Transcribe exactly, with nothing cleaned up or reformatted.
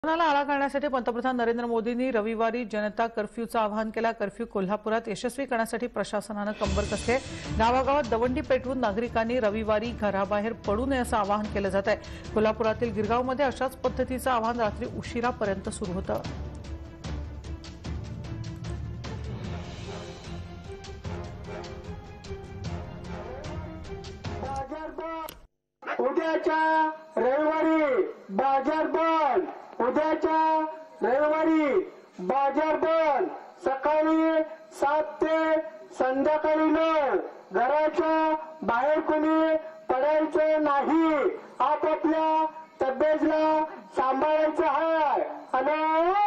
कोरोनाला आळा घालण्यासाठी पंतप्रधान नरेंद्र मोदींनी रविवारी जनता कर्फ्यूचं आवाहन केलं। कर्फ्यू कोल्हापुरात यशस्वी करण्यासाठी प्रशासनाने कंबर कसली आहे। गावागावात दवंडी पेटवून नागरिकांनी रविवारी घराबाहेर पडू नये असं आवाहन केलं जात आहे। कोल्हापुरातील गिरगावमध्ये अशाच पद्धतीचं आवाहन रात्री उशिरापर्यंत सुरू होतं। उद्याच्या रविवारी बाजार बंद, उद्याच्या रविवारी बाजार बंद, सकाळी सात ते संध्याकाळी नऊ, घराच्या बाहेर कोणी पडायचं नाही। आपापल्या तब्येतीला सांभाळायचं आहे। आणि